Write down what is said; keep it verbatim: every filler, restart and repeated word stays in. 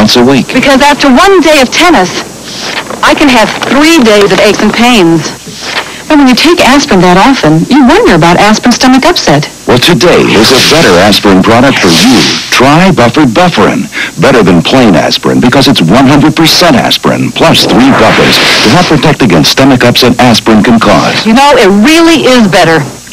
once a week. Because after one day of tennis, I can have three days of aches and pains. And when you take aspirin that often, you wonder about aspirin stomach upset. Well, today is a better aspirin product for you. Try Buffered Bufferin. Better than plain aspirin because it's one hundred percent aspirin plus three buffers to help protect against stomach upset aspirin can cause. You know, it really is better.